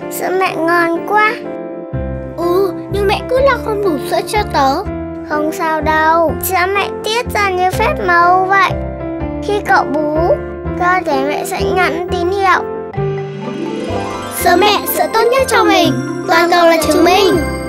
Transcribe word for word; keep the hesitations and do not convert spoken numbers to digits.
sữa mẹ ngon quá. Ừ, nhưng mẹ cứ là không đủ sữa cho tớ. Không sao đâu, sữa mẹ tiết ra như phép màu vậy. Khi cậu bú, cơ thể mẹ sẽ nhận tín hiệu. Sữa mẹ, sữa tốt nhất cho mình. Toàn cầu là chứng minh.